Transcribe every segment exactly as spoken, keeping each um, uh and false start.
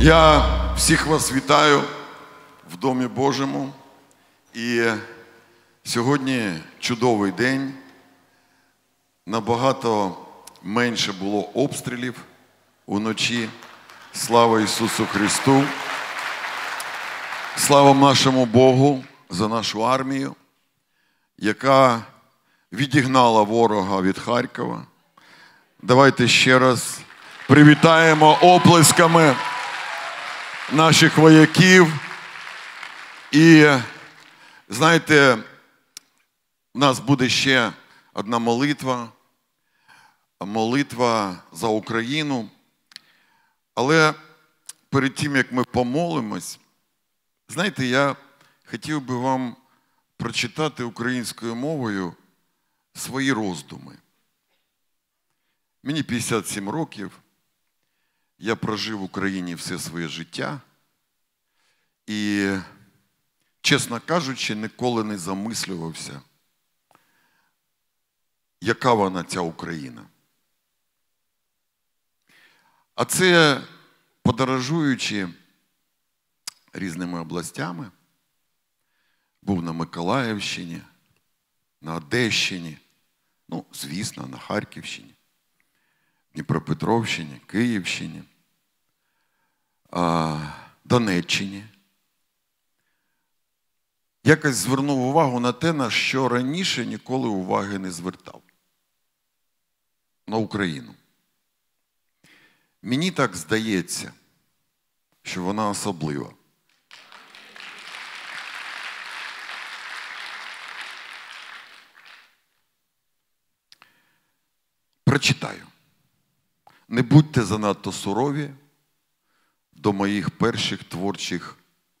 Я всіх вас вітаю в Домі Божому. І сьогодні чудовий день. Набагато менше було обстрілів уночі. Слава Ісусу Христу! Слава нашому Богу за нашу армію, яка відігнала ворога від Харкова. Давайте ще раз привітаємо оплесками наших вояків. І, знаєте, у нас буде ще одна молитва, молитва за Україну. Але перед тим, як ми помолимось, знаєте, я хотів би вам прочитати українською мовою свої роздуми. Мені п'ятдесят сім років, я прожив в Україні все своє життя і, чесно кажучи, ніколи не замислювався, яка вона, ця Україна. А це, подорожуючи різними областями, був на Миколаївщині, на Одещині, ну, звісно, на Харківщині, Дніпропетровщині, Київщині, Донеччині. Якось звернув увагу на те, на що раніше ніколи уваги не звертав. На Україну. Мені так здається, що вона особлива. Прочитаю. Не будьте занадто сурові до моїх перших творчих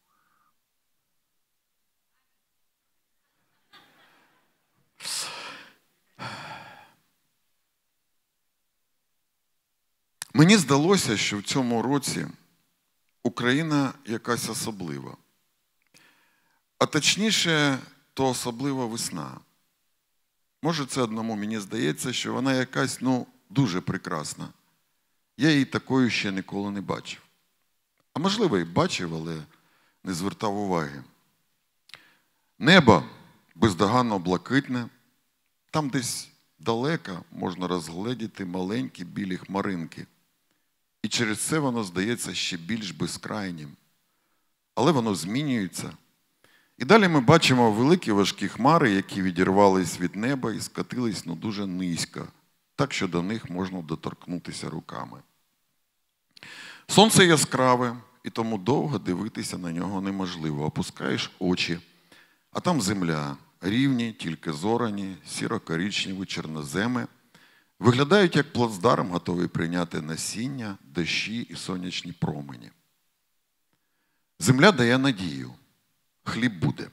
Мені здалося, що в цьому році Україна якась особлива. А точніше, то особлива весна. Може, це одному мені здається, що вона якась, ну, дуже прекрасна. Я її такою ще ніколи не бачив. А можливо, і бачив, але не звертав уваги. Небо бездоганно блакитне. Там десь далеко можна розгледіти маленькі білі хмаринки. І через це воно здається ще більш безкрайнім. Але воно змінюється. І далі ми бачимо великі важкі хмари, які відірвались від неба і скотились, ну, дуже низько, так що до них можна доторкнутися руками. Сонце яскраве, і тому довго дивитися на нього неможливо. Опускаєш очі, а там земля, рівні, тільки зорані, сіро-коричневі чорноземи, виглядають як плацдарм, готовий прийняти насіння, дощі і сонячні промені. Земля дає надію. Хліб буде.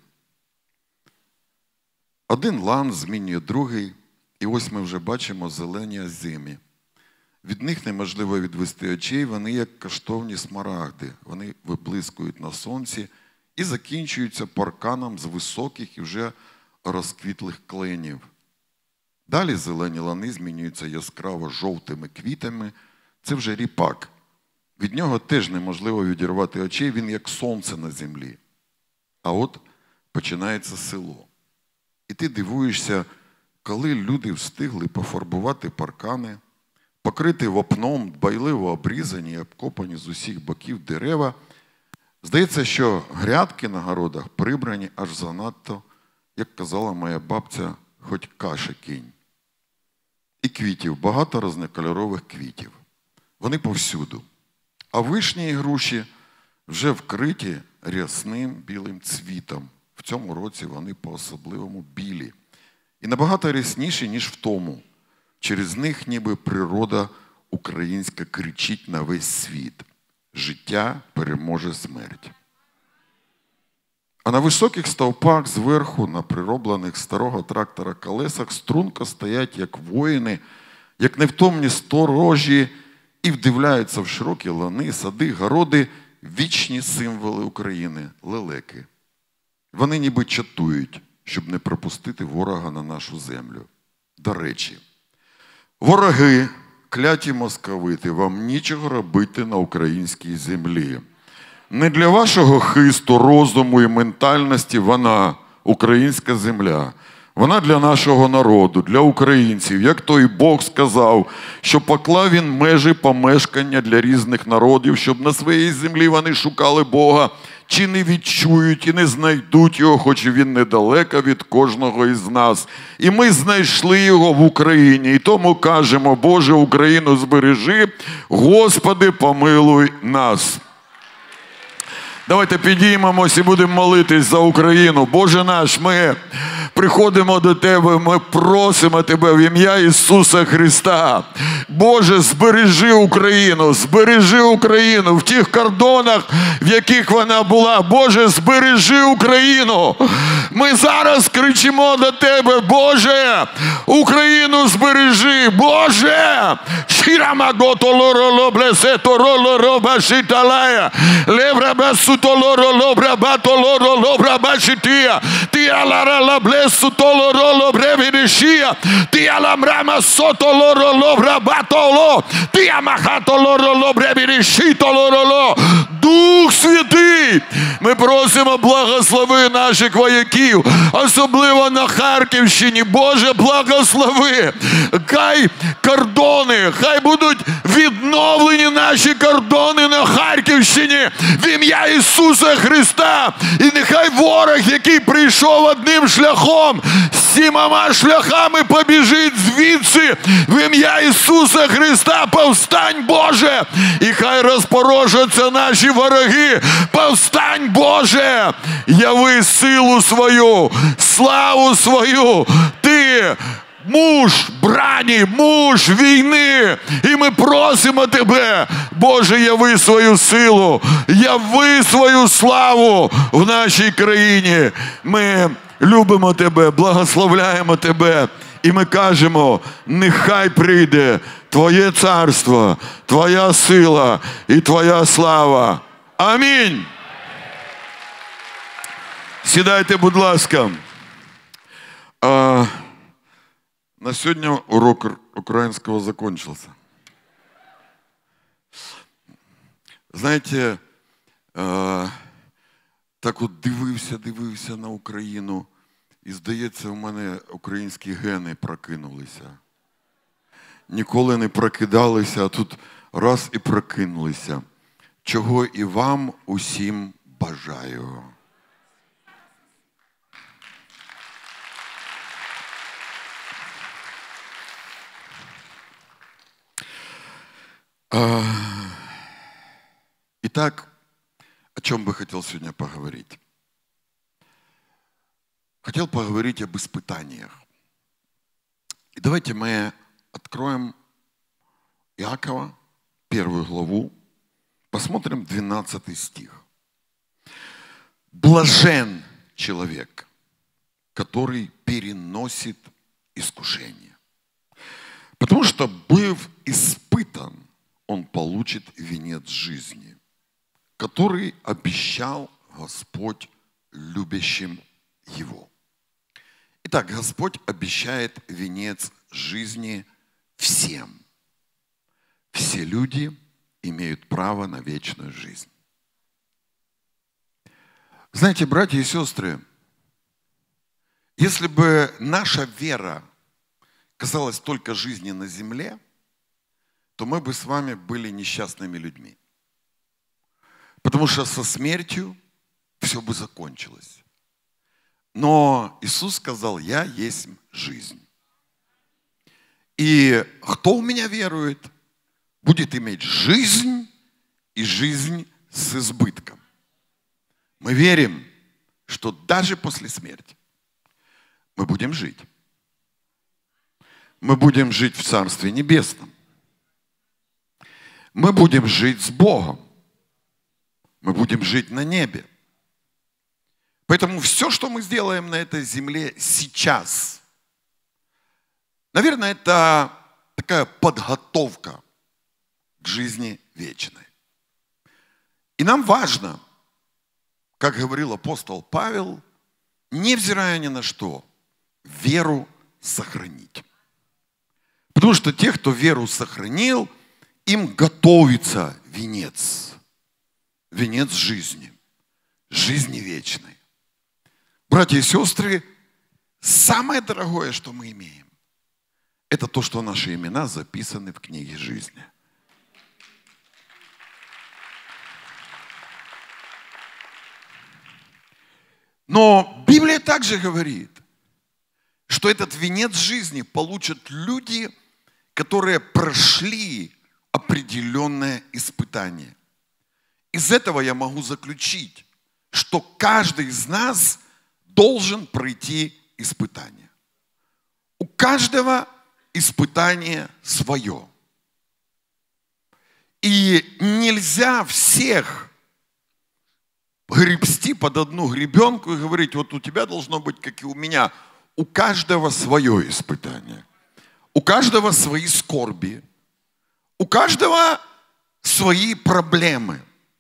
Один лан змінює другий, і ось ми вже бачимо зелені озимі. Від них неможливо відвести очей, вони як коштовні смарагди. Вони виблискують на сонці і закінчуються парканом з високих і вже розквітлих кленів. Далі зелені лани змінюються яскраво жовтими квітами. Це вже ріпак. Від нього теж неможливо відірвати очей, він як сонце на землі. А от починається село. І ти дивуєшся, коли люди встигли пофарбувати паркани, покрити вапном, дбайливо обрізані і обкопані з усіх боків дерева. Здається, що грядки на городах прибрані аж занадто, як казала моя бабця, хоч каші кинь. І квітів, багато різнокольорових квітів. Вони повсюду. А вишні і груші вже вкриті рясним білим цвітом. В цьому році вони по-особливому білі. І набагато рясніші, ніж в тому. Через них ніби природа українська кричить на весь світ. Життя переможе смерть. А на високих стовпах зверху, на прироблених старого трактора колесах, струнко стоять, як воїни, як невтомні сторожі, і вдивляються в широкі лани, сади, городи, вічні символи України – лелеки. Вони ніби чатують, щоб не пропустити ворога на нашу землю. До речі, вороги кляті московити, вам нічого робити на українській землі. Не для вашого хисту, розуму і ментальності вона, українська земля. Вона для нашого народу, для українців. Як той Бог сказав, що поклав він межі помешкання для різних народів, щоб на своїй землі вони шукали Бога, чи не відчують і не знайдуть його, хоч він недалеко від кожного із нас. І ми знайшли його в Україні. І тому кажемо: Боже, Україну збережи, Господи, помилуй нас. Давайте підіймемось і будемо молитись за Україну. Боже наш, ми приходимо до Тебе, ми просимо Тебе в ім'я Ісуса Христа. Боже, збережи Україну, збережи Україну в тих кордонах, в яких вона була. Боже, збережи Україну. Ми зараз кричимо до Тебе: Боже, Україну збережи, Боже! Ти алара блесу толоро бревидешия, ти аламрама сотолоро брабатоло, ти амахатолоро бревидеши толоро. Дух Святий, ми просимо, благослови наших вояків, особливо на Харківщині. Боже, благослови. Хай кордони, хай будуть відновлені наші кордони на Харківщині в ім'я Ісуса Христа. І нехай ворог, який прийшов одним шляхом, сімома шляхами побіжить звідси в ім'я Ісуса Христа. Повстань, Боже! І хай розпорошаться наші вороги. Повстань, Боже! Яви силу свою, славу свою. Ти муж брані, муж війни. І ми просимо Тебе, Боже, яви свою силу, яви свою славу в нашій країні. Ми любимо Тебе, благословляємо Тебе. І ми кажемо: нехай прийде Твоє царство, Твоя сила і Твоя слава. Амінь. Сідайте, будь ласка. А, на сьогодні урок українського закончился. Знаєте, а, так от дивився, дивився на Україну, і, здається, у мене українські гени прокинулися. Ніколи не прокидалися, а тут раз і прокинулися. Чого і вам усім бажаю. А, итак, о чем бы хотел сегодня поговорить? Хотел поговорить об испытаниях. И давайте мы откроем Иакова, первую главу, посмотрим двенадцатый стих. Блажен человек, который переносит искушение, потому что, быв испытан, он получит венец жизни, который обещал Господь любящим его. Итак, Господь обещает венец жизни всем. Все люди имеют право на вечную жизнь. Знаете, братья и сестры, если бы наша вера касалась только жизни на земле, то мы бы с вами были несчастными людьми. Потому что со смертью все бы закончилось. Но Иисус сказал: «Я есть жизнь». И кто в меня верует, будет иметь жизнь и жизнь с избытком. Мы верим, что даже после смерти мы будем жить. Мы будем жить в Царстве Небесном. Мы будем жить с Богом. Мы будем жить на небе. Поэтому все, что мы сделаем на этой земле сейчас, наверное, это такая подготовка к жизни вечной. И нам важно, как говорил апостол Павел, невзирая ни на что, веру сохранить. Потому что те, кто веру сохранил, им готовится венец. Венец жизни. Жизни вечной. Братья и сестры, самое дорогое, что мы имеем, это то, что наши имена записаны в книге жизни. Но Библия также говорит, что этот венец жизни получат люди, которые прошли определенное испытание. Из этого я могу заключить, что каждый из нас должен пройти испытание. У каждого испытание свое. И нельзя всех гребсти под одну гребенку и говорить, вот у тебя должно быть, как и у меня. У каждого свое испытание. У каждого свои скорби. У каждого свои проблемы.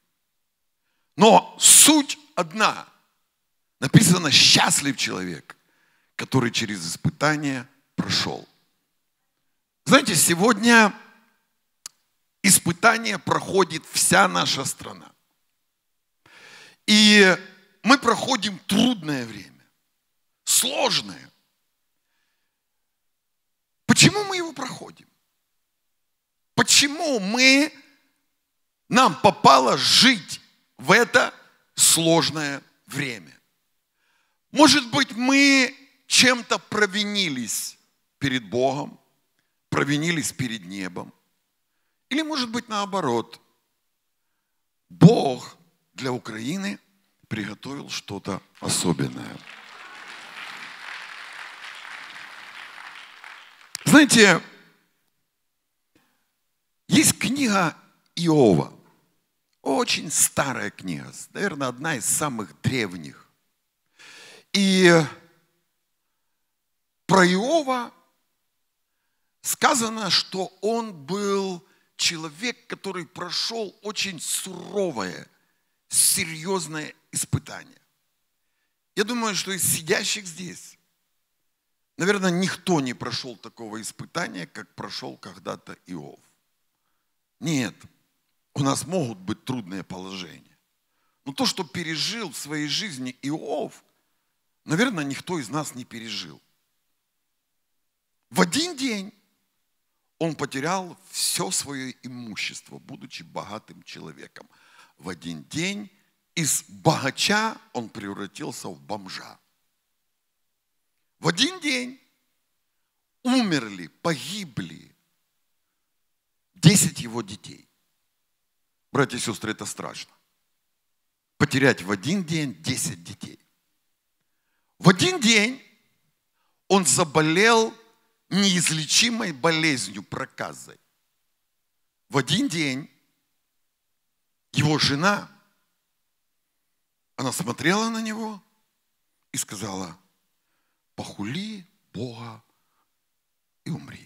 Но суть одна. Написано, счастлив человек, который через испытание прошел. Знаете, сегодня испытание проходит вся наша страна. И мы проходим трудное время, сложное. Почему мы его проходим? Почему мы, нам попало жить в это сложное время? Может быть, мы чем-то провинились перед Богом, провинились перед небом. Или, может быть, наоборот, Бог для Украины приготовил что-то особенное. Знаете, есть книга Иова. Очень старая книга, наверное, одна из самых древних. И про Иова сказано, что он был человек, который прошел очень суровое, серьезное испытание. Я думаю, что из сидящих здесь, наверное, никто не прошел такого испытания, как прошел когда-то Иов. Нет, у нас могут быть трудные положения. Но то, что пережил в своей жизни Иов, наверное, никто из нас не пережил. В один день он потерял все свое имущество, будучи богатым человеком. В один день из богача он превратился в бомжа. В один день умерли, погибли десять его детей. Братья и сестры, это страшно. Потерять в один день десять детей. В один день он заболел неизлечимой болезнью, проказой. В один день его жена, она смотрела на него и сказала: похули Бога и умри.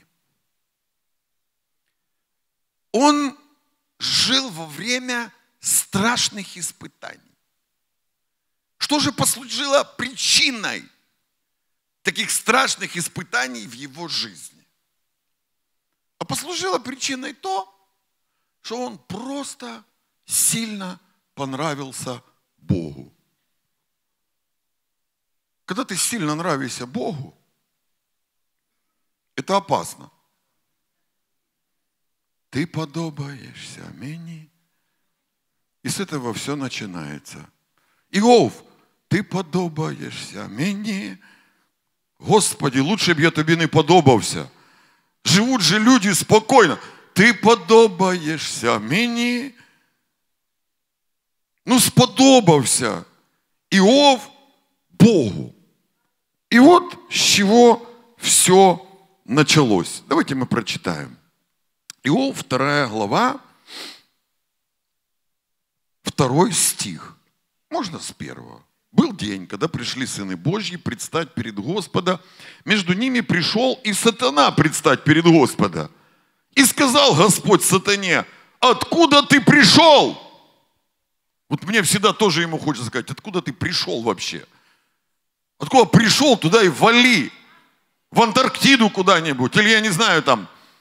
Он жил во время страшных испытаний. Что же послужило причиной таких страшных испытаний в его жизни? А послужило причиной то, что он просто сильно понравился Богу. Когда ты сильно нравишься Богу, это опасно. Ты подобаешься мені. И с этого все начинается. Иов, ти подобаєшся мені. Господи, лучше б я тобі не подобався. Живуть же люди спокійно. Ти подобаєшся мені. Ну, сподобався Иов Богу. И вот с чего все началось. Давайте мы прочитаем. Иов, вторая глава, второй стих. Можно с первого. Был день, когда пришли сыны Божьи предстать перед Господа. Между ними пришел и сатана предстать перед Господа. И сказал Господь сатане: откуда ты пришел? Вот мне всегда тоже ему хочется сказать: откуда ты пришел вообще? Откуда пришел, туда и вали. В Антарктиду куда-нибудь. Или я не знаю там,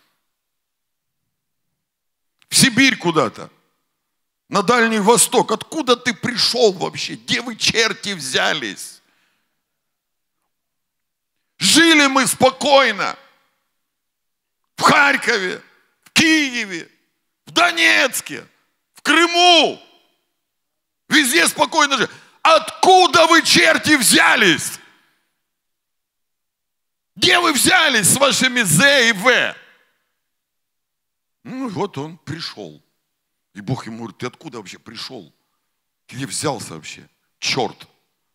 В Сибирь куда-то. На Дальний Восток. Откуда ты пришел вообще? Где вы, черти, взялись? Жили мы спокойно. В Харькове, в Киеве, в Донецке, в Крыму. Везде спокойно жили. Откуда вы, черти, взялись? Где вы взялись с вашими З и В? Ну вот он пришел. И Бог ему говорит, ты откуда вообще пришел? Где взялся вообще? Черт.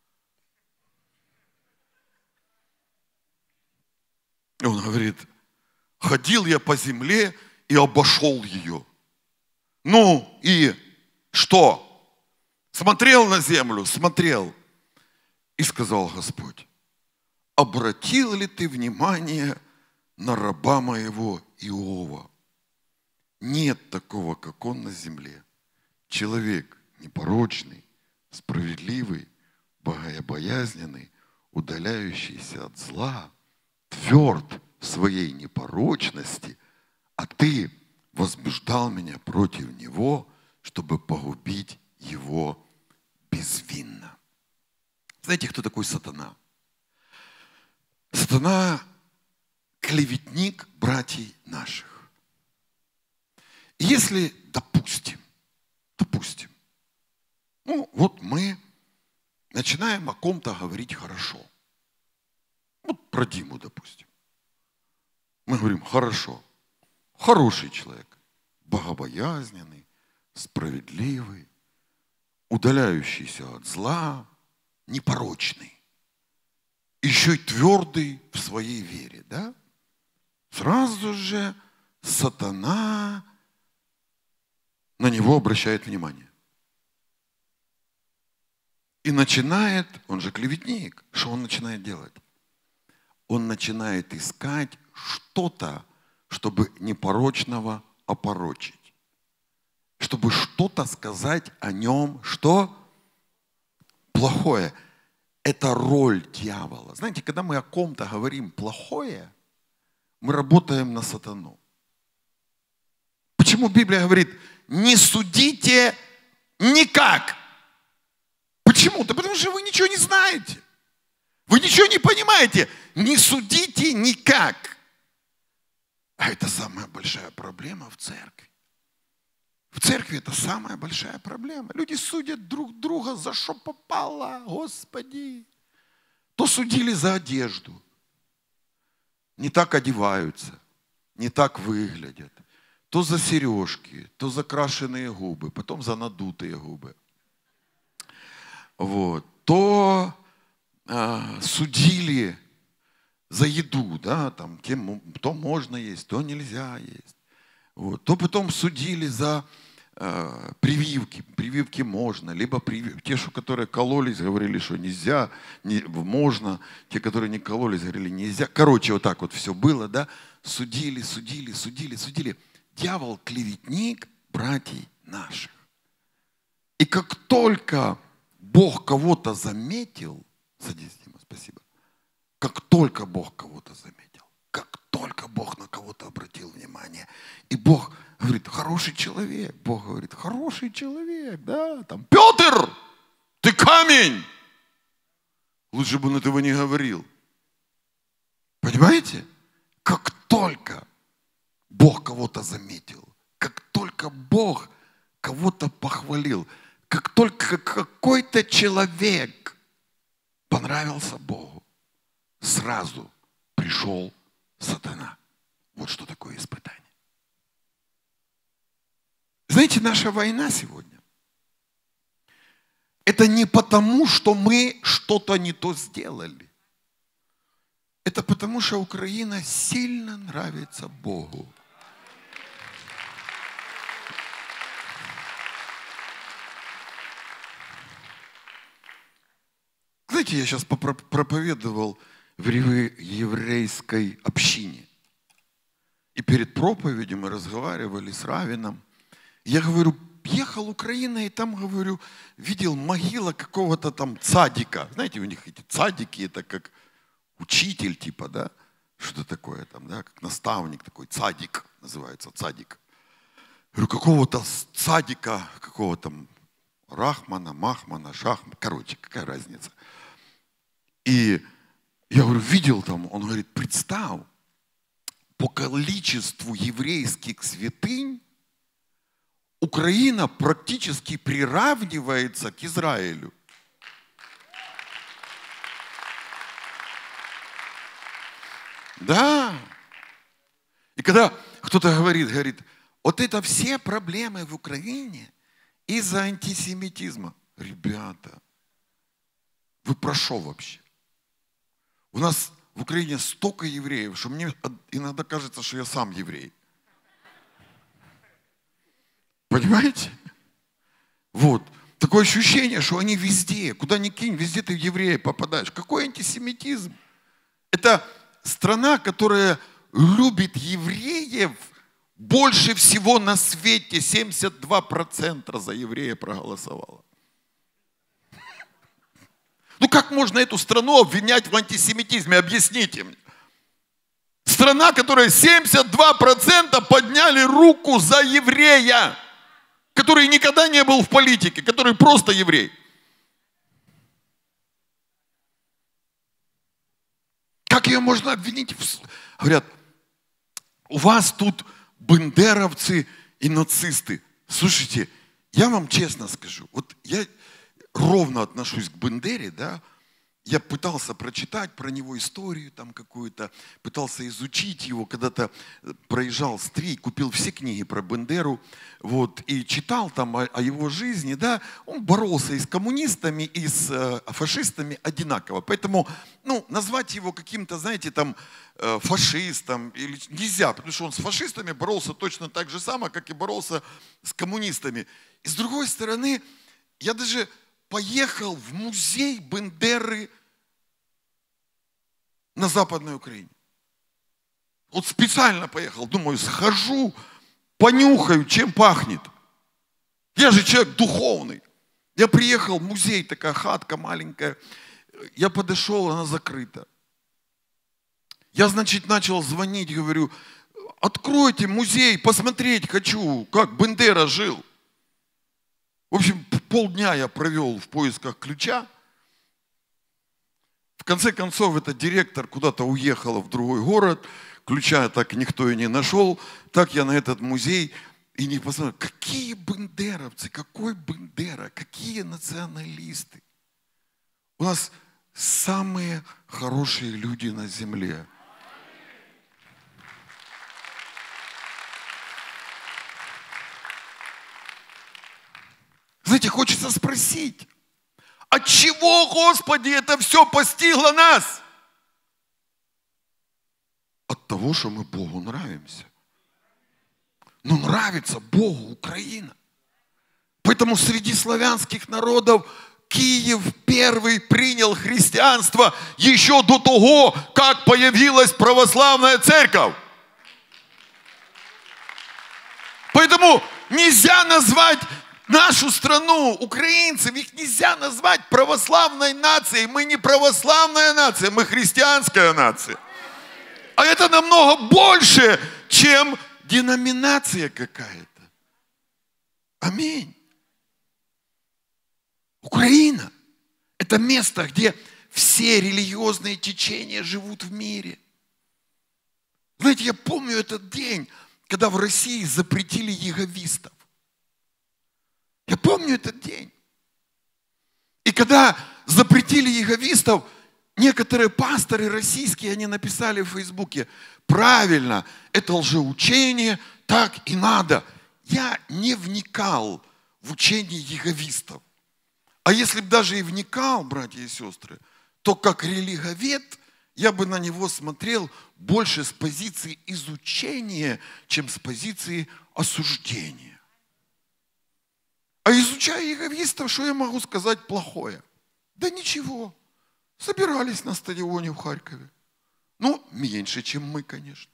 И он говорит, ходил я по земле и обошел ее. Ну и что? Смотрел на землю? Смотрел. И сказал Господь, обратил ли ты внимание на раба моего Иова? Нет такого, как он на земле. Человек непорочный, справедливый, богобоязненный, удаляющийся от зла, тверд в своей непорочности, а ты возбуждал меня против него, чтобы погубить его безвинно. Знаете, кто такой сатана? Сатана – клеветник братьев наших. Если, допустим, допустим, ну вот мы начинаем о ком-то говорить хорошо. Вот про Диму, допустим. Мы говорим, хорошо, хороший человек, богобоязненный, справедливый, удаляющийся от зла, непорочный, еще и твердый в своей вере, да? Сразу же сатана на него обращает внимание. И начинает, он же клеветник, что он начинает делать? Он начинает искать что-то, чтобы непорочного опорочить. Чтобы что-то сказать о нем, что плохое. Это роль дьявола. Знаете, когда мы о ком-то говорим плохое, мы работаем на сатану. Почему Библия говорит, не судите никак? Почему? Да потому что вы ничего не знаете. Вы ничего не понимаете. Не судите никак. А это самая большая проблема в церкви. В церкви это самая большая проблема. Люди судят друг друга за что попало, Господи. То судили за одежду. Не так одеваются, не так выглядят. То за сережки, то за крашеные губы, потом за надутые губы. Вот. То а, судили за еду, да, там, тем, то можно есть, то нельзя есть. Вот. То потом судили за э, прививки. Прививки можно, либо привив... те, что, которые кололись, говорили, что нельзя, не... можно. Те, которые не кололись, говорили, нельзя. Короче, вот так вот все было, да. Судили, судили, судили, судили. Дьявол – клеветник братьев наших. И как только Бог кого-то заметил, садись, Дима, спасибо. Как только Бог кого-то заметил, как только Бог на кого-то обратил внимание, и Бог говорит, хороший человек, Бог говорит, хороший человек, да, там, Петр, ты камень. Лучше бы он этого не говорил. Понимаете? Как только Бог кого-то заметил, как только Бог кого-то похвалил, как только какой-то человек понравился Богу, сразу пришел сатана. Вот что такое испытание. Знаете, наша война сегодня, это не потому, что мы что-то не то сделали. Это потому, что Украина сильно нравится Богу. Знаете, я сейчас проповедовал в еврейской общине. И перед проповедью мы разговаривали с раввином. Я говорю, ехал Украина, и там, говорю, видел могила какого-то там цадика. Знаете, у них эти цадики, это как учитель типа, да? Что-то такое там, да? Как наставник такой, цадик называется, цадик. говорю, какого-то садика, какого-то Рахмана, Махмана, Шахмана, короче, какая разница. И я говорю, видел там? Он говорит, представь, по количеству еврейских святынь Украина практически приравнивается к Израилю. Да. И когда кто-то говорит, говорит, вот это все проблемы в Украине из-за антисемитизма. Ребята, вы про что вообще? У нас в Украине столько евреев, что мне иногда кажется, что я сам еврей. Понимаете? Вот. Такое ощущение, что они везде, куда ни кинь, везде ты в еврея попадаешь. Какой антисемитизм? Это страна, которая любит евреев больше всего на свете. семьдесят два процента за еврея проголосовало. Ну как можно эту страну обвинять в антисемитизме? Объясните мне. Страна, которая семьдесят два процента подняли руку за еврея, который никогда не был в политике, который просто еврей. Как ее можно обвинить? Говорят, у вас тут бандеровцы и нацисты. Слушайте, я вам честно скажу, вот я ровно отношусь к Бандере, да, я пытался прочитать про него историю там какую-то, пытался изучить его, когда-то проезжал с Три, купил все книги про Бандеру, вот, и читал там о, о его жизни, да, он боролся и с коммунистами, и с э, фашистами одинаково, поэтому, ну, назвать его каким-то, знаете, там, э, фашистом или, нельзя, потому что он с фашистами боролся точно так же само, как и боролся с коммунистами. И с другой стороны, я даже поехал в музей Бандеры на Западной Украине. Вот специально поехал. Думаю, схожу, понюхаю, чем пахнет. Я же человек духовный. Я приехал в музей, такая хатка маленькая. Я подошел, она закрыта. Я, значит, начал звонить, говорю, откройте музей, посмотреть хочу, как Бандера жил. В общем, полдня я провел в поисках ключа. В конце концов, этот директор куда-то уехала в другой город. Ключа так никто и не нашел. Так я на этот музей и не посмотрел. Какие бандеровцы, какой Бандера, какие националисты. У нас самые хорошие люди на земле. Знаете, хочется спросить, от чего, Господи, это все постигло нас? От того, что мы Богу нравимся. Но нравится Богу Украина. Поэтому среди славянских народов Киев первый принял христианство еще до того, как появилась православная церковь. Поэтому нельзя назвать нашу страну, украинцев, их нельзя назвать православной нацией. Мы не православная нация, мы христианская нация. А это намного больше, чем деноминация какая-то. Аминь. Украина – это место, где все религиозные течения живут в мире. Знаете, я помню этот день, когда в России запретили иеговистов. Я помню этот день. И когда запретили иеговистов, некоторые пасторы российские, они написали в Фейсбуке, правильно, это лжеучение, так и надо. Я не вникал в учение иеговистов. А если бы даже и вникал, братья и сестры, то как религовед я бы на него смотрел больше с позиции изучения, чем с позиции осуждения. А изучая иеговистов, что я могу сказать плохое? Да ничего. Собирались на стадионе в Харькове. Ну, меньше, чем мы, конечно.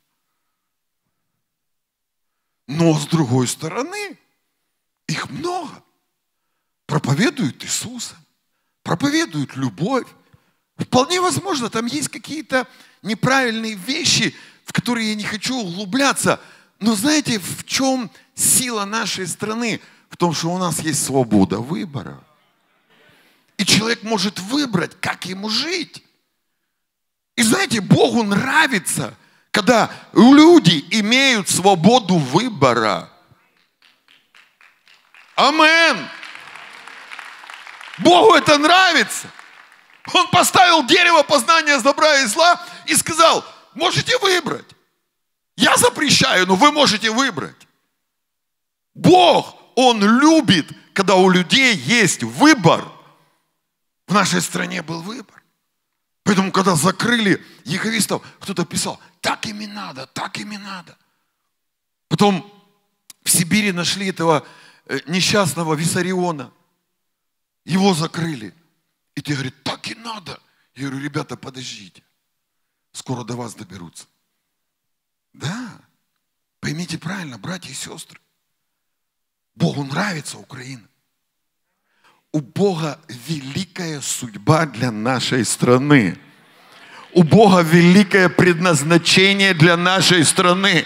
Но с другой стороны, их много. Проповедуют Иисуса, проповедуют любовь. Вполне возможно, там есть какие-то неправильные вещи, в которые я не хочу углубляться. Но знаете, в чем сила нашей страны? В том, что у нас есть свобода выбора. И человек может выбрать, как ему жить. И знаете, Богу нравится, когда люди имеют свободу выбора. Амен. Богу это нравится. Он поставил дерево познания добра и зла и сказал, можете выбрать. Я запрещаю, но вы можете выбрать. Бог, Он любит, когда у людей есть выбор. В нашей стране был выбор. Поэтому, когда закрыли яховистов, кто-то писал, так им и надо, так им и надо. Потом в Сибири нашли этого несчастного Виссариона. Его закрыли. И ты говоришь, так и надо. Я говорю, ребята, подождите. Скоро до вас доберутся. Да. Поймите правильно, братья и сестры. Богу нравится Украина. У Бога великая судьба для нашей страны. У Бога великое предназначение для нашей страны.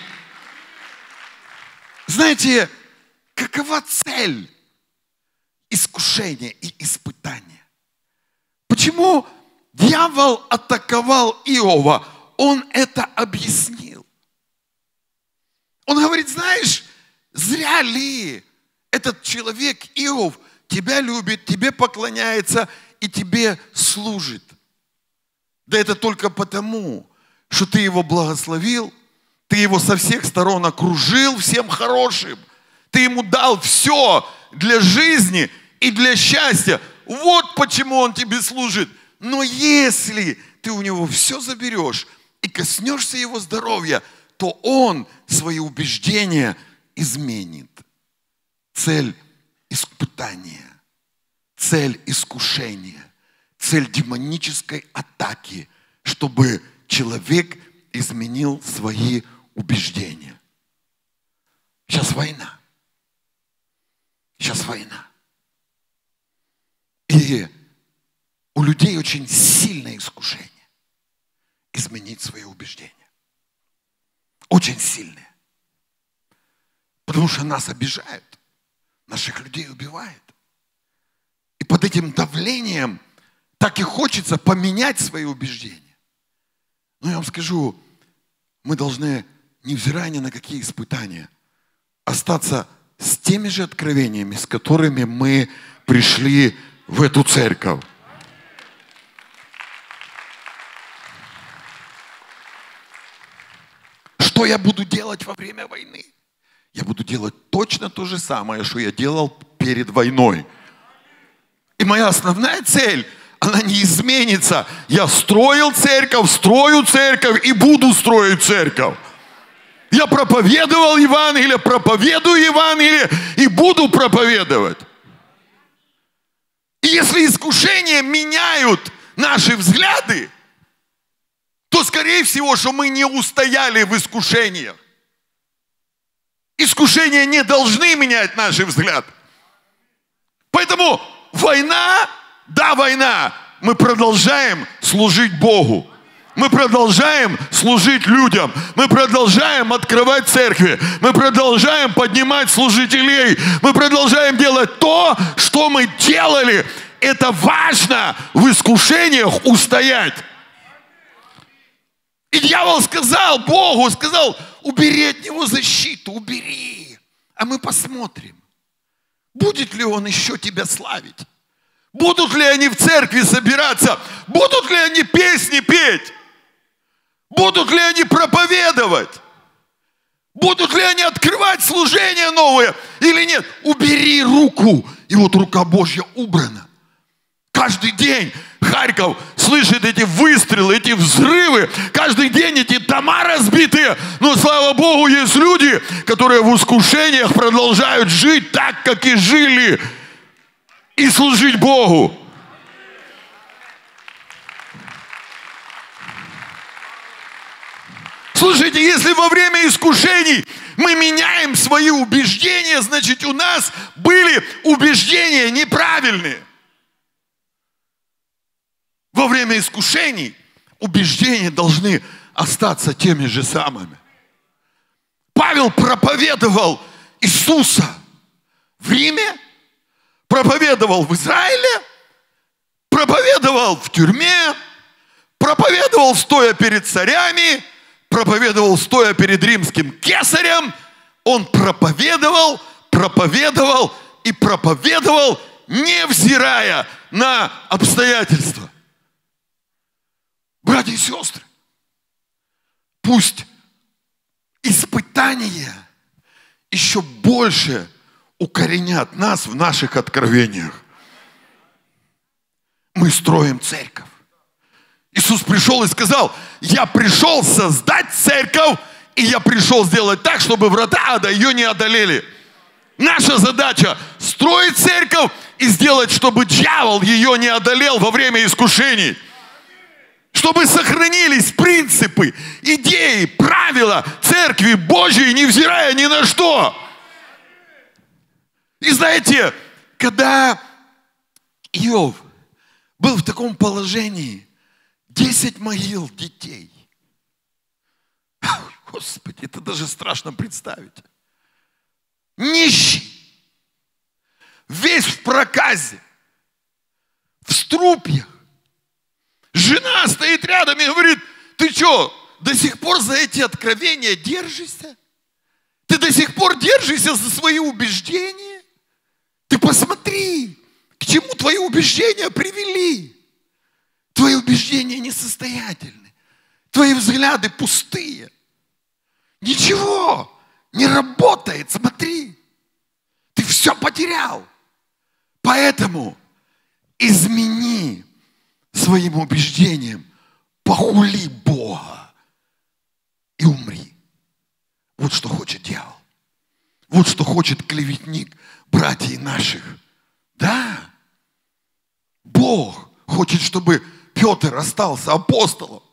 Знаете, какова цель искушения и испытания? Почему дьявол атаковал Иова? Он это объяснил. Он говорит, знаешь, зря ли этот человек Иов тебя любит, тебе поклоняется и тебе служит. Да это только потому, что ты его благословил, ты его со всех сторон окружил всем хорошим, ты ему дал все для жизни и для счастья. Вот почему он тебе служит. Но если ты у него все заберешь и коснешься его здоровья, то он свои убеждения изменит. Цель испытания, цель искушения, цель демонической атаки, чтобы человек изменил свои убеждения. Сейчас война. Сейчас война. И у людей очень сильное искушение изменить свои убеждения. Очень сильное. Потому что нас обижают. Наших людей убивают. И под этим давлением так и хочется поменять свои убеждения. Но я вам скажу, мы должны, невзирая ни на какие испытания, остаться с теми же откровениями, с которыми мы пришли в эту церковь. Что я буду делать во время войны? Я буду делать точно то же самое, что я делал перед войной. И моя основная цель, она не изменится. Я строил церковь, строю церковь и буду строить церковь. Я проповедовал Евангелие, проповедую Евангелие и буду проповедовать. И если искушения меняют наши взгляды, то скорее всего, что мы не устояли в искушениях. Искушения не должны менять наш взгляд. Поэтому война, да, война, мы продолжаем служить Богу. Мы продолжаем служить людям. Мы продолжаем открывать церкви. Мы продолжаем поднимать служителей. Мы продолжаем делать то, что мы делали. Это важно в искушениях устоять. И дьявол сказал Богу, сказал, убери от него защиту, убери. А мы посмотрим, будет ли он еще тебя славить. Будут ли они в церкви собираться? Будут ли они песни петь? Будут ли они проповедовать? Будут ли они открывать служение новое или нет? Убери руку. И вот рука Божья убрана. Каждый день Харьков слышит эти выстрелы, эти взрывы. Каждый день эти дома разбитые. Но, слава Богу, есть люди, которые в искушениях продолжают жить так, как и жили. И служить Богу. Слушайте, если во время искушений мы меняем свои убеждения, значит, у нас были убеждения неправильные. Во время искушений убеждения должны остаться теми же самыми. Павел Павел проповедовал Иисуса в Риме, проповедовал в Израиле, проповедовал в тюрьме, проповедовал стоя перед царями, проповедовал стоя перед римским кесарем. Он проповедовал, проповедовал и проповедовал, невзирая на обстоятельства. Братья и сестры, пусть испытания еще больше укоренят нас в наших откровениях. Мы строим церковь. Иисус пришел и сказал: я пришел создать церковь, и я пришел сделать так, чтобы врата ада ее не одолели. Наша задача – строить церковь и сделать, чтобы дьявол ее не одолел во время искушений. Чтобы сохранились принципы, идеи, правила Церкви Божьей, невзирая ни на что. И знаете, когда Иов был в таком положении, десять могил детей. Господи, это даже страшно представить. Нищий, весь в проказе, в струпьях. Жена стоит рядом и говорит: ты что, до сих пор за эти откровения держишься? Ты до сих пор держишься за свои убеждения? Ты посмотри, к чему твои убеждения привели. Твои убеждения несостоятельны. Твои взгляды пустые. Ничего не работает, смотри. Ты все потерял. Поэтому измени своим убеждением, похули Бога и умри. Вот что хочет дьявол. Вот что хочет клеветник братьев наших. Да, Бог хочет, чтобы Петр остался апостолом.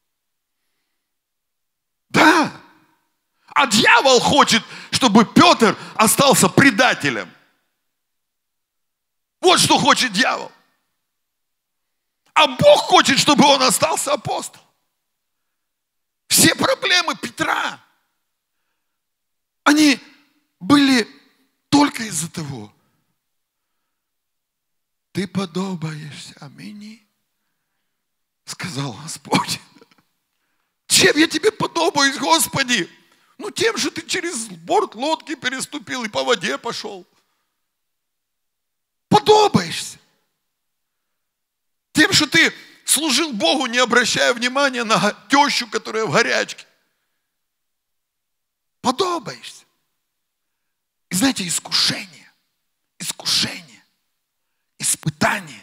Да. А дьявол хочет, чтобы Петр остался предателем. Вот что хочет дьявол. А Бог хочет, чтобы он остался апостолом. Все проблемы Петра, они были только из-за того: ты подобаешься мне, сказал Господь. Чем я тебе подобаюсь, Господи? Ну, тем же ты через борт лодки переступил и по воде пошел. Подобаешься. Тем, что ты служил Богу, не обращая внимания на тещу, которая в горячке. Подобаешься. И знаете, искушение, искушение, испытание.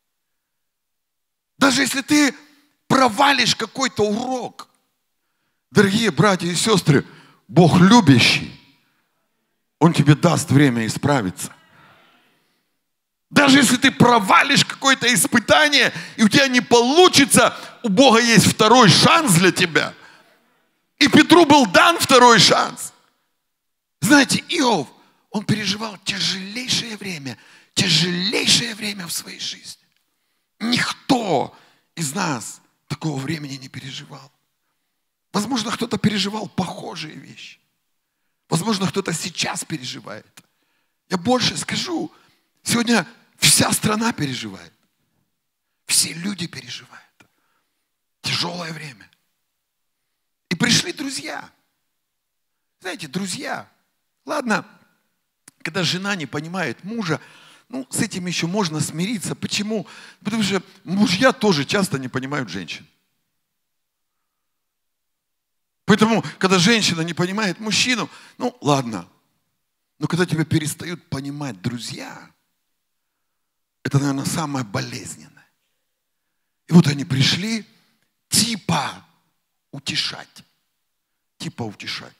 Даже если ты провалишь какой-то урок, дорогие братья и сестры, Бог любящий, Он тебе даст время исправиться. Даже если ты провалишь какое-то испытание, и у тебя не получится, у Бога есть второй шанс для тебя. И Петру был дан второй шанс. Знаете, Иов, он переживал тяжелейшее время, тяжелейшее время в своей жизни. Никто из нас такого времени не переживал. Возможно, кто-то переживал похожие вещи. Возможно, кто-то сейчас переживает. Я больше скажу, сегодня вся страна переживает. Все люди переживают. Тяжелое время. И пришли друзья. Знаете, друзья. Ладно, когда жена не понимает мужа, ну, с этим еще можно смириться. Почему? Потому что мужья тоже часто не понимают женщин. Поэтому, когда женщина не понимает мужчину, ну, ладно. Но когда тебя перестают понимать друзья, это, наверное, самое болезненное. И вот они пришли типа утешать. Типа утешать.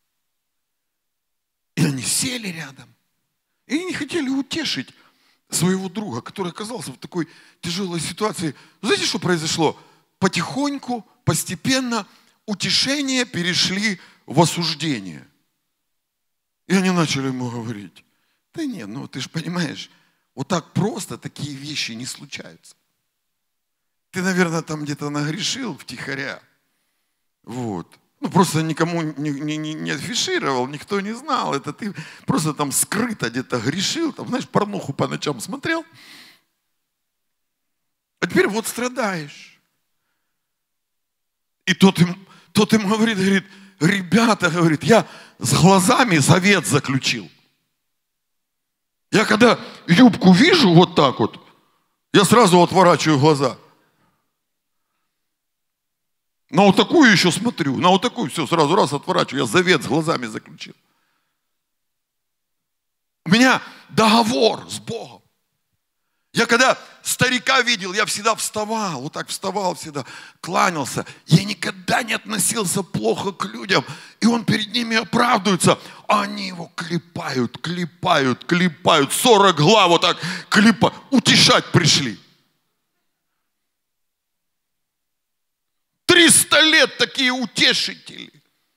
И они сели рядом. И они не хотели утешить своего друга, который оказался в такой тяжелой ситуации. Знаете, что произошло? Потихоньку, постепенно утешения перешли в осуждение. И они начали ему говорить: да нет, ну ты же понимаешь, вот так просто такие вещи не случаются. Ты, наверное, там где-то нагрешил втихаря. Вот. Ну, просто никому не, не, не, не афишировал, никто не знал. Это ты просто там скрыто где-то грешил, там, знаешь, порнуху по ночам смотрел. А теперь вот страдаешь. И тот им, тот им говорит, говорит, ребята, говорит, я с глазами завет заключил. Я когда юбку вижу вот так вот, я сразу отворачиваю глаза. На вот такую еще смотрю, на вот такую все, сразу раз отворачиваю. Я завет с глазами заключил. У меня договор с Богом. Я когда старика видел, я всегда вставал, вот так вставал всегда, кланялся. Я никогда не относился плохо к людям. И он перед ними оправдывается. А они его клепают, клепают, клепают. сорок глав вот так клепают. Утешать пришли. триста лет такие утешители.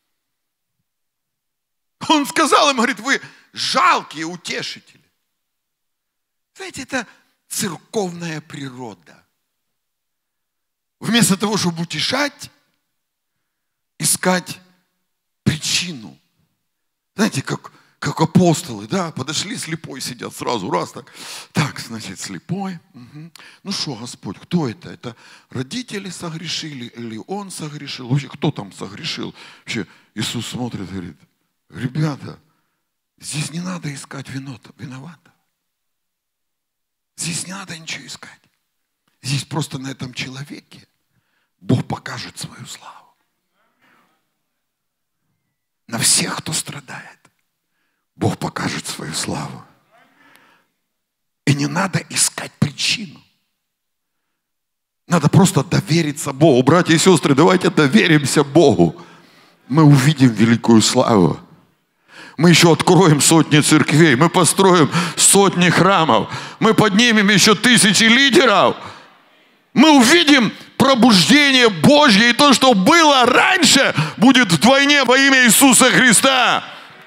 Он сказал им, говорит, вы жалкие утешители. Знаете, это церковная природа. Вместо того, чтобы утешать, искать причину. Знаете, как, как апостолы, да, подошли, слепой сидят сразу, раз так. Так, значит, слепой. Угу. Ну что, Господь, кто это? Это родители согрешили или он согрешил? Вообще, кто там согрешил? Вообще, Иисус смотрит и говорит, ребята, здесь не надо искать виновата. Здесь не надо ничего искать. Здесь просто на этом человеке Бог покажет свою славу. На всех, кто страдает, Бог покажет свою славу. И не надо искать причину. Надо просто довериться Богу. Братья и сестры, давайте доверимся Богу. Мы увидим великую славу. Мы еще откроем сотни церквей, мы построим сотни храмов, мы поднимем еще тысячи лидеров. Мы увидим пробуждение Божье, и то, что было раньше, будет вдвойне во имя Иисуса Христа.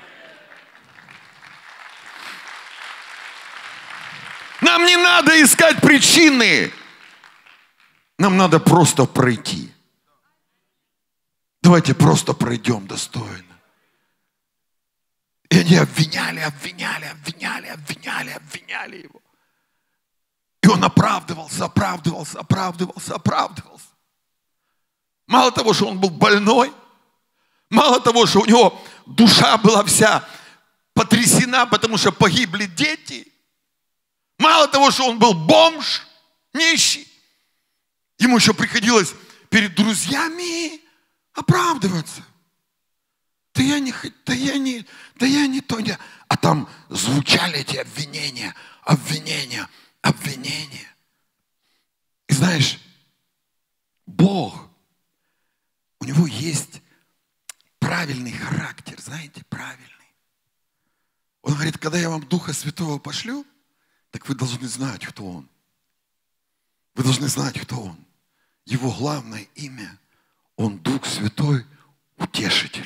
Нам не надо искать причины. Нам надо просто пройти. Давайте просто пройдем достойно. И они обвиняли, обвиняли, обвиняли, обвиняли, обвиняли его. И он оправдывался, оправдывался, оправдывался, оправдывался. Мало того, что он был больной, мало того, что у него душа была вся потрясена, потому что погибли дети, мало того, что он был бомж, нищий, ему еще приходилось перед друзьями оправдываться. Да я не, да я не, да я не то, не. А там звучали эти обвинения, обвинения, обвинения. И знаешь, Бог, у него есть правильный характер, знаете, правильный. Он говорит, когда я вам Духа Святого пошлю, так вы должны знать, кто Он. Вы должны знать, кто Он. Его главное имя, Он Дух Святой, Утешитель.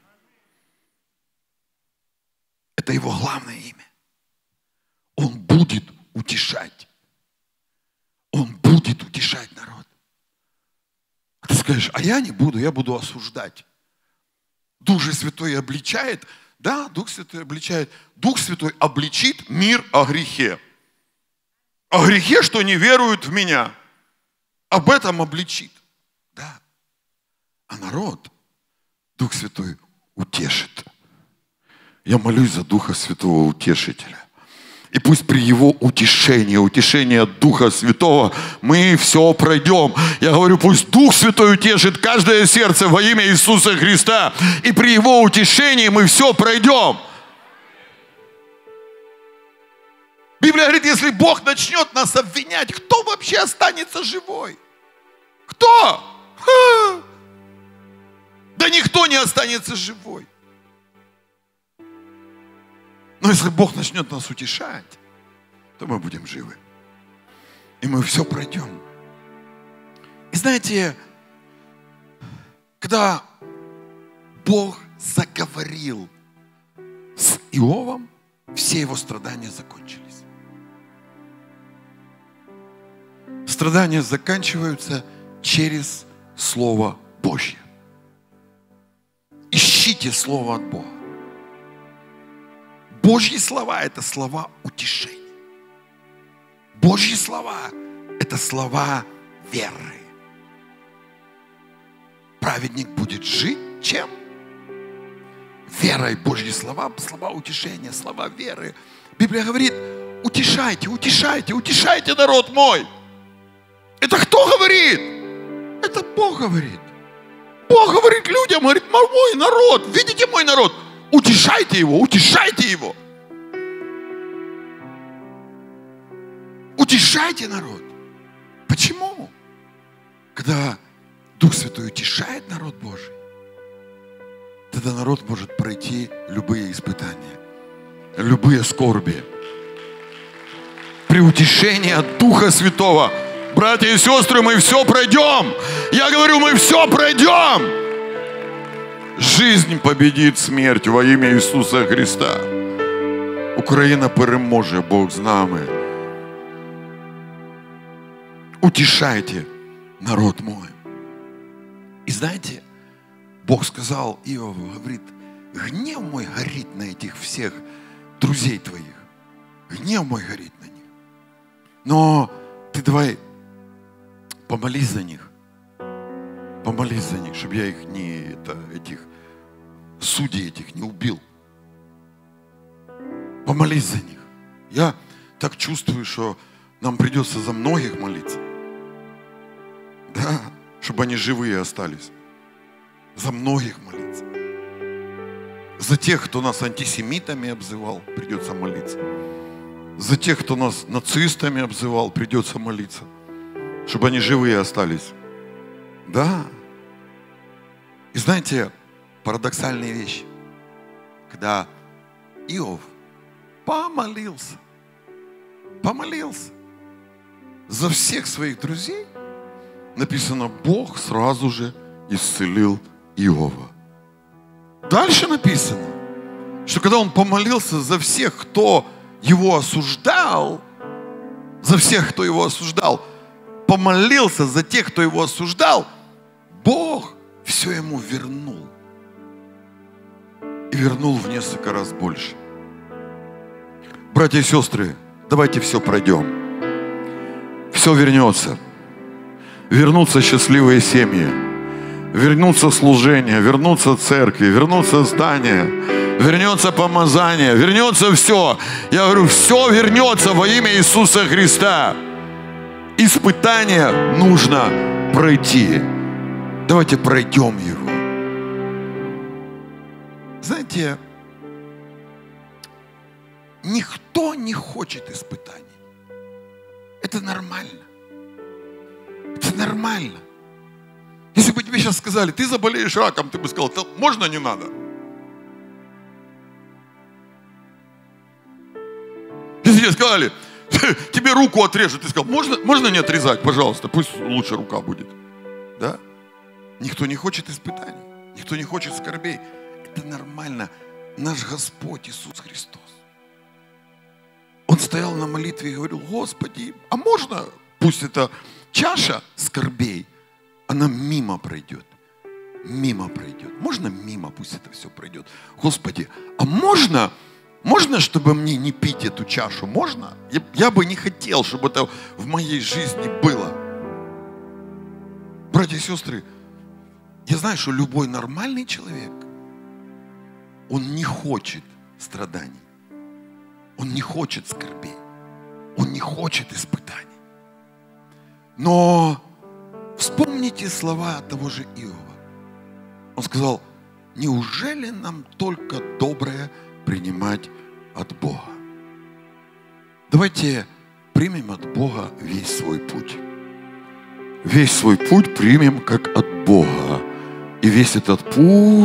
Это его главное имя. Он будет утешать. Он будет утешать народ. А ты скажешь, а я не буду, я буду осуждать. Дух же Святой обличает. Да, Дух Святой обличает. Дух Святой обличит мир о грехе. О грехе, что не веруют в меня. Об этом обличит. Да. А народ Дух Святой утешит. Я молюсь за Духа Святого Утешителя. И пусть при Его утешении, утешении от Духа Святого, мы все пройдем. Я говорю, пусть Дух Святой утешит каждое сердце во имя Иисуса Христа. И при Его утешении мы все пройдем. Библия говорит, если Бог начнет нас обвинять, кто вообще останется живой? Кто? Ха! Да никто не останется живой. Но если Бог начнет нас утешать, то мы будем живы. И мы все пройдем. И знаете, когда Бог заговорил с Иовом, все его страдания закончились. Страдания заканчиваются через Слово Божье. ищите Слово от Бога. Божьи слова – это слова утешения. Божьи слова – это слова веры. Праведник будет жить чем? Верой. Божьи слова, слова утешения, слова веры. Библия говорит, утешайте, утешайте, утешайте народ мой. Это кто говорит? Это Бог говорит. Бог говорит людям, говорит, мой народ, видите мой народ? Утешайте его, утешайте его. Утешайте народ. Почему? Когда Дух Святой утешает народ Божий, тогда народ может пройти любые испытания, любые скорби. При утешении от Духа Святого, братья и сестры, мы все пройдем. Я говорю, мы все пройдем. Жизнь победит смерть во имя Иисуса Христа. Украина переможе, Бог з нами. Утешайте народ мой. И знаете, Бог сказал Иову, говорит, гнев мой горит на этих всех друзей твоих. Гнев мой горит на них. Но ты давай помолись за них. Помолись за них, чтобы я их не, это, этих судей этих не убил. Помолись за них. Я так чувствую, что нам придется за многих молиться. Да, чтобы они живые остались. За многих молиться. За тех, кто нас антисемитами обзывал, придется молиться. За тех, кто нас нацистами обзывал, придется молиться. Чтобы они живые остались. Да. И знаете, парадоксальные вещи. Когда Иов помолился, помолился за всех своих друзей, написано, Бог сразу же исцелил Иова. Дальше написано, что когда он помолился за всех, кто его осуждал, за всех, кто его осуждал, помолился за тех, кто его осуждал, Бог все ему вернул. И вернул в несколько раз больше. Братья и сестры, давайте все пройдем. Все вернется. Вернутся счастливые семьи. Вернутся служения, вернутся церкви, вернутся здания, вернется помазание, вернется все. Я говорю, все вернется во имя Иисуса Христа. Испытание нужно пройти. Давайте пройдем его. Знаете, никто не хочет испытаний. Это нормально. Это нормально. Если бы тебе сейчас сказали, ты заболеешь раком, ты бы сказал, можно, не надо? Если тебе сказали, тебе руку отрежут, ты сказал, можно, можно не отрезать, пожалуйста, пусть лучше рука будет. Да? Никто не хочет испытаний, никто не хочет скорбей. Это нормально. Наш Господь Иисус Христос. Он стоял на молитве и говорил, Господи, а можно, пусть эта чаша скорбей, она мимо пройдет. Мимо пройдет. Можно мимо, пусть это все пройдет. Господи, а можно, можно, чтобы мне не пить эту чашу? Можно? Я, я бы не хотел, чтобы это в моей жизни было. Братья и сестры, я знаю, что любой нормальный человек, он не хочет страданий. Он не хочет скорбей. Он не хочет испытаний. Но вспомните слова того же Иова. Он сказал, неужели нам только доброе принимать от Бога? Давайте примем от Бога весь свой путь. Весь свой путь примем как от Бога. И весь этот путь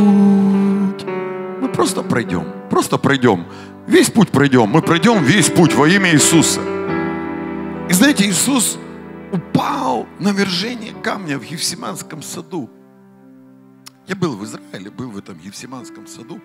мы просто пройдем. Просто пройдем. Весь путь пройдем. Мы пройдем весь путь во имя Иисуса. И знаете, Иисус упал на вержение камня в Гефсиманском саду. Я был в Израиле, был в этом Гефсиманском саду.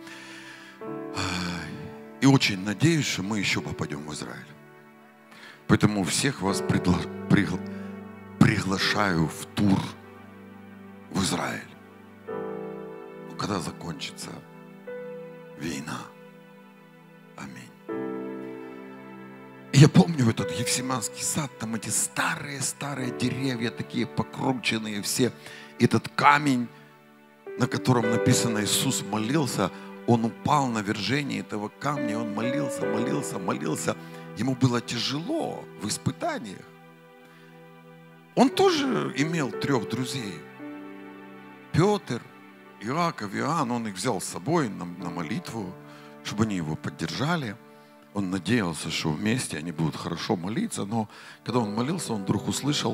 И очень надеюсь, что мы еще попадем в Израиль. Поэтому всех вас пригла... пригла... приглашаю в тур в Израиль. когда закончится война. Аминь. И я помню этот Гефсиманский сад, там эти старые-старые деревья, такие покрученные все. Этот камень, на котором написано «Иисус молился», он упал на вержение этого камня, он молился, молился, молился. Ему было тяжело в испытаниях. Он тоже имел трех друзей. Петр, Иаков, Иоанн, он их взял с собой на, на молитву, чтобы они его поддержали. Он надеялся, что вместе они будут хорошо молиться, но когда он молился, он вдруг услышал,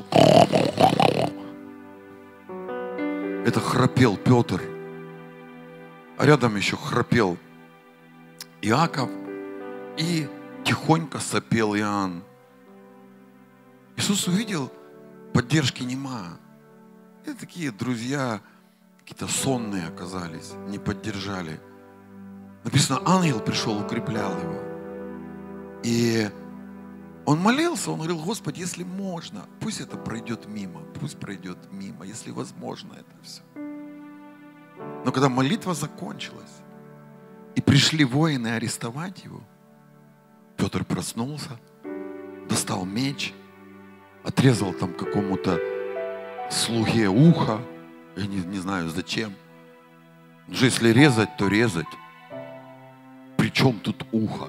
это храпел Петр, а рядом еще храпел Иаков и тихонько сопел Иоанн. Иисус увидел, поддержки нема. И такие друзья какие-то сонные оказались, не поддержали. Написано, ангел пришел, укреплял его. И он молился, он говорил, Господи, если можно, пусть это пройдет мимо, пусть пройдет мимо, если возможно это все. Но когда молитва закончилась, и пришли воины арестовать его, Петр проснулся, достал меч, отрезал там какому-то слуге ухо, я не, не знаю зачем. Но если резать, то резать. Причем тут ухо?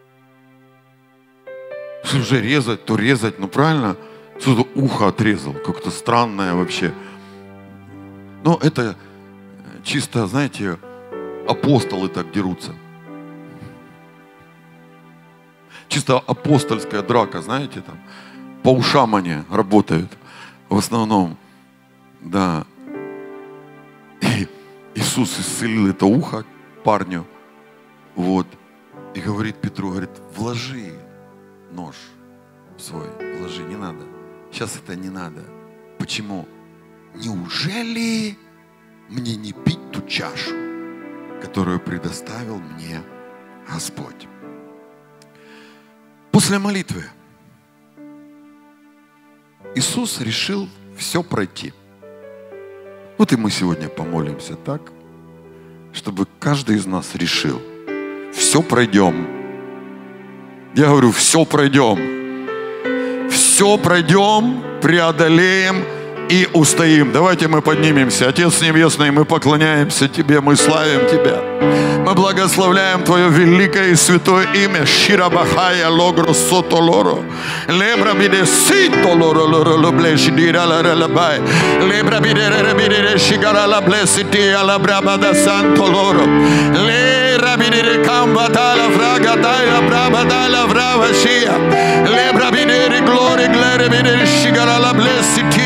Если уже резать, то резать, ну правильно? Что-то ухо отрезал, как-то странное вообще. Но это чисто, знаете, апостолы так дерутся. Чисто апостольская драка, знаете, там по ушам они работают в основном, да. И Иисус исцелил это ухо парню, вот, и говорит Петру, говорит, вложи нож свой, вложи, не надо, сейчас это не надо. Почему? Неужели мне не пить ту чашу, которую предоставил мне Господь? После молитвы Иисус решил все пройти. Вот и мы сегодня помолимся так, чтобы каждый из нас решил, все пройдем. Я говорю, все пройдем. Все пройдем, преодолеем и устоим. Давайте мы поднимемся. Отец Небесный, мы поклоняемся Тебе, мы славим Тебя. Мы благословляем Твое великое и святое имя. Ширабахая логро сотолоро. Лебра биде ситолоро лоро блешидира ла релабай. Лебра биде ребиде шигара ла блесити ала брабада сантолоро. Лебра биде камбата ла фрагата ла брабада ла вравашия. Лебра биде глори глери биде шигара ла блесити.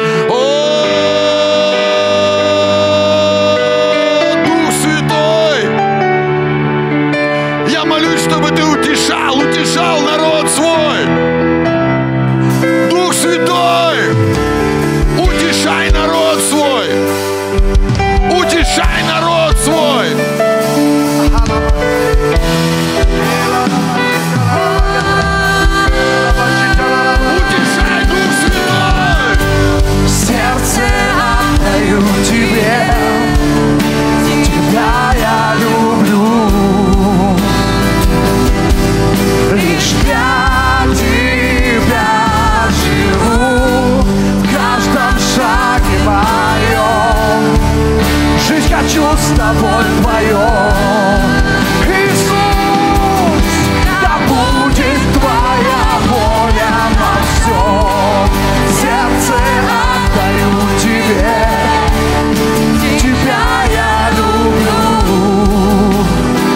Чтобы Ты утешал, утешал народ свой. Дух Святой, утешай народ свой. Утешай народ свой. Утешай, Дух Святой. Сердце отдаю Тебе, Тебя я люблю. Лишь для Тебя живу, в каждом шаге моем. Жить хочу с Тобой вдвоем. Иисус, да будет Твоя воля во всем. Сердце отдаю Тебе, Тебя я люблю.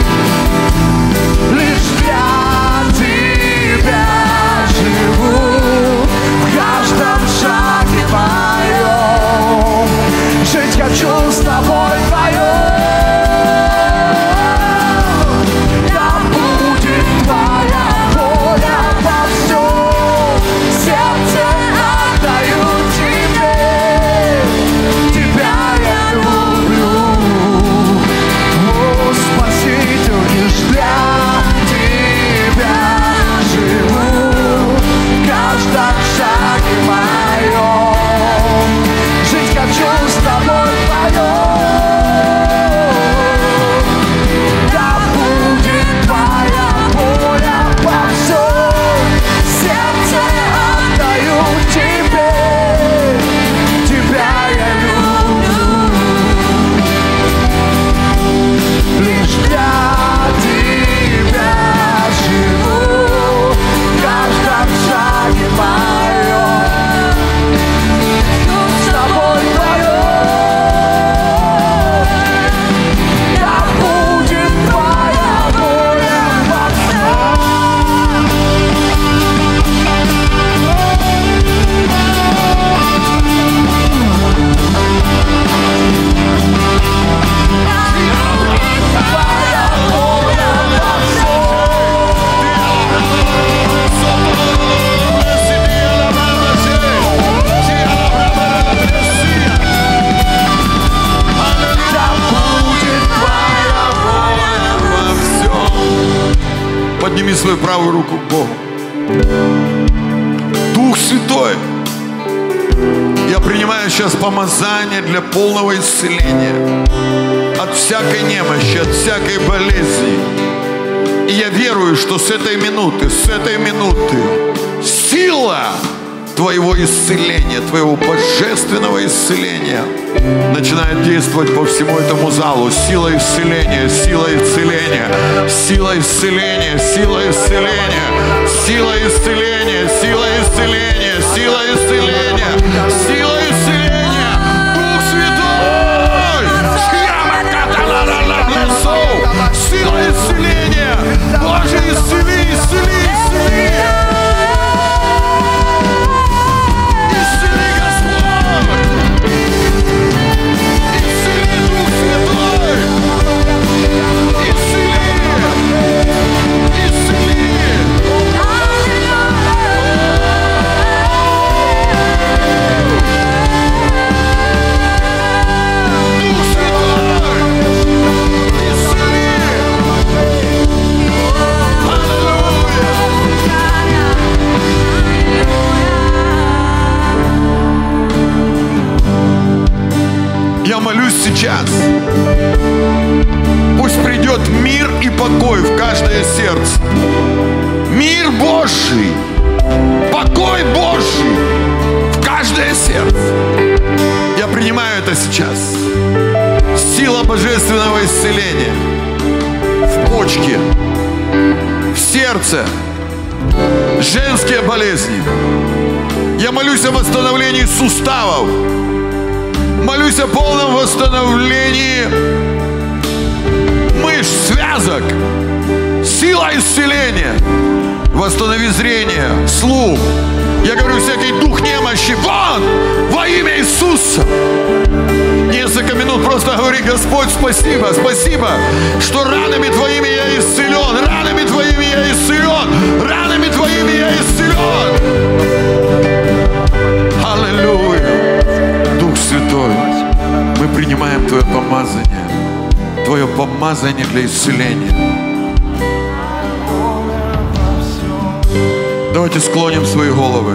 Лишь для Тебя живу, в каждом шаге моем. Жить хочу с Тобой вдвоем. Да будет Твоя воля во всем. Сердце отдаю Тебе, Тебя я люблю. О, Спаситель, лишь для Тебя живу, в каждом шаге моем. Жить хочу с Тобой вдвоем. Подними свою правую руку к Богу. Дух Святой, я принимаю сейчас помазание для полного исцеления от всякой немощи, от всякой болезни. И я верую, что с этой минуты, с этой минуты сила Твоего исцеления, Твоего божественного исцеления начинает действовать по всему этому залу. Сила исцеления, сила исцеления, сила исцеления, сила исцеления, сила исцеления, сила исцеления, сила исцеления, сила исцеления. Дух Святой! Сила исцеления! Боже, исцели, исцели, исцели! Я молюсь сейчас. Пусть придет мир и покой в каждое сердце. Мир Божий, покой Божий в каждое сердце. Я принимаю это сейчас. Сила божественного исцеления в почке, в сердце, женские болезни. Я молюсь о восстановлении суставов. Молюсь о полном восстановлении мышц, связок. Сила исцеления. Восстанови зрение, слух. Я говорю, всякий дух немощи, вон! Во имя Иисуса! Несколько минут просто говори: Господь, спасибо, спасибо, что ранами Твоими я исцелен, ранами Твоими я исцелен, ранами Твоими я исцелен. Аллилуйя! Дух Святой, мы принимаем Твое помазание, Твое помазание для исцеления. Давайте склоним свои головы.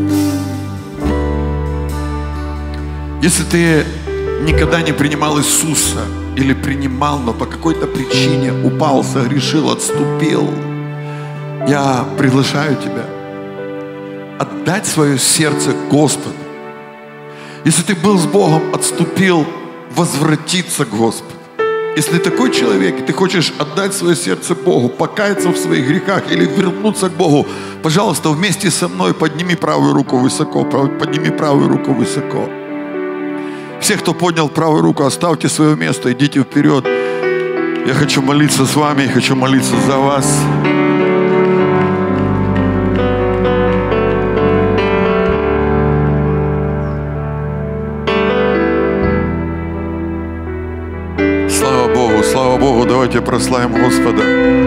Если ты никогда не принимал Иисуса или принимал, но по какой-то причине упал, согрешил, отступил, я приглашаю тебя отдать свое сердце Господу. Если ты был с Богом, отступил, возвратиться к Господу. Если ты такой человек, и ты хочешь отдать свое сердце Богу, покаяться в своих грехах или вернуться к Богу, пожалуйста, вместе со мной подними правую руку высоко, подними правую руку высоко. Все, кто поднял правую руку, оставьте свое место, идите вперед. Я хочу молиться с вами, я хочу молиться за вас. Слава Богу, слава Богу, давайте прославим Господа.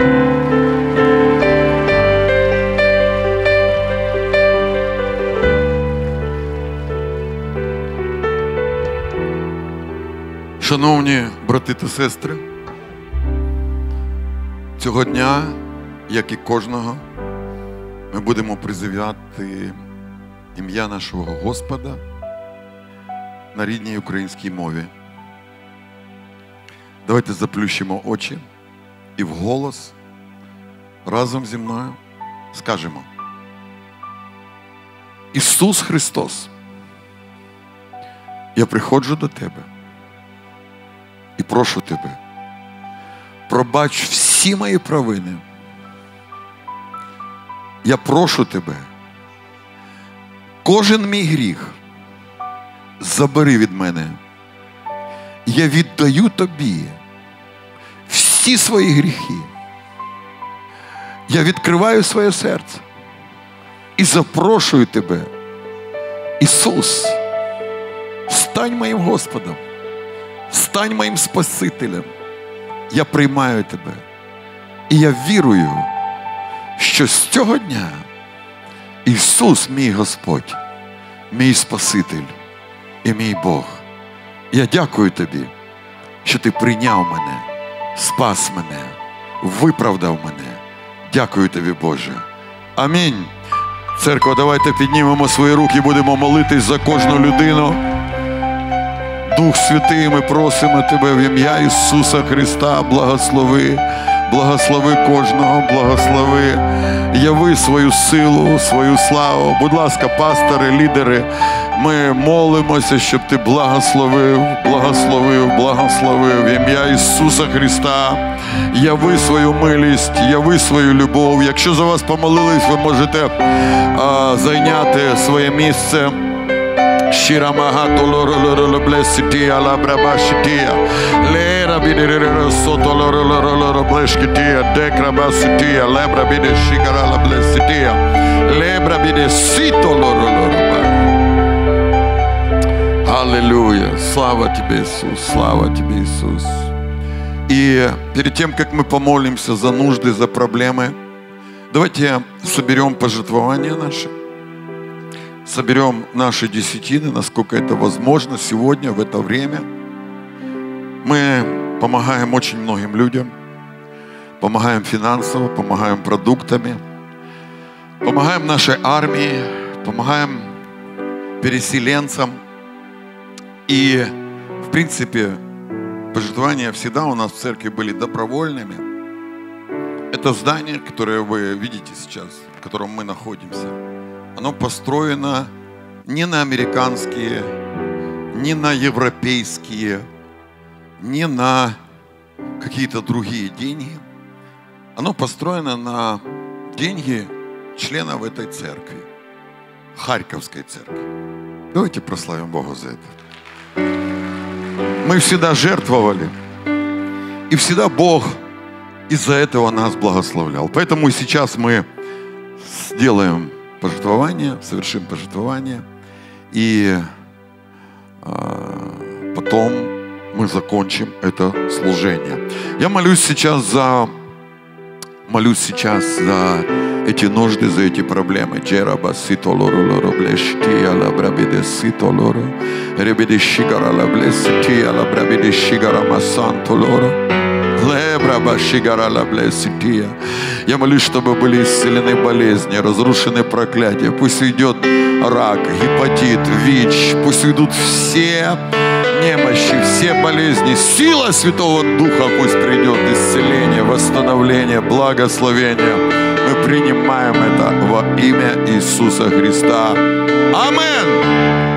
Шановні брати та сестри, цього дня, як і кожного, ми будемо призивати ім'я нашого Господа на рідній українській мові. Давайте заплющимо очі і вголос разом зі мною скажемо: Ісус Христос, я приходжу до Тебе і прошу Тебе, пробач всі мої провини. Я прошу Тебе, кожен мій гріх забери від мене. Я віддаю Тобі всі свої гріхи. Я відкриваю своє серце і запрошую Тебе, Ісус, стань моїм Господом, стань моїм Спасителем. Я приймаю Тебе. І я вірую, що з цього дня Ісус, мій Господь, мій Спаситель і мій Бог. Я дякую Тобі, що Ти прийняв мене, спас мене, виправдав мене, Дякую тобі, Боже. Амінь. Церква, давайте піднімемо свої руки і будемо молитись за кожну людину. Дух Святий, ми просимо Тебе в ім'я Ісуса Христа, благослови, благослови кожного, благослови, яви свою силу, свою славу. Будь ласка, пастори, лідери, ми молимося, щоб Ти благословив, благословив, благословив в ім'я Ісуса Христа. Яви свою милість, яви свою любов. Якщо за вас помолились, ви можете а, зайняти своє місце. Щира магато лоро лоро ло блеситія лабраба шитія лера біде сото лоро лоро лоро блешкитія декраба ситія лебра біде шигара ла блеситія лебра біде сито лоро лоро. Аллилуйя! Слава Тебе, Иисус! Слава Тебе, Иисус! И перед тем, как мы помолимся за нужды, за проблемы, давайте соберем пожертвования наши. Соберем наши десятины, насколько это возможно сегодня, в это время. Мы помогаем очень многим людям. Помогаем финансово, помогаем продуктами. Помогаем нашей армии, помогаем переселенцам. И, в принципе, пожертвования всегда у нас в церкви были добровольными. Это здание, которое вы видите сейчас, в котором мы находимся, оно построено не на американские, не на европейские, не на какие-то другие деньги. Оно построено на деньги членов этой церкви, Харьковской церкви. Давайте прославим Бога за это. Мы всегда жертвовали, и всегда Бог из-за этого нас благословлял. Поэтому сейчас мы сделаем пожертвование, совершим пожертвование, и э, потом мы закончим это служение. Я молюсь сейчас за, молюсь сейчас за эти нужды, за эти проблемы. Джераба сито лоро лоро блештия ла брабиде сито лоро ребиде шигара ла блестия ла брабиде шигара масанто лоро лебраба шигара ла блестия. Я молюсь, чтобы были исцелены болезни, разрушены проклятия. Пусть уйдет рак, гепатит, ВИЧ, пусть уйдут все немощи, все болезни. Сила Святого Духа пусть придет, исцеление, восстановление, благословение. Мы принимаем это во имя Иисуса Христа. Аминь.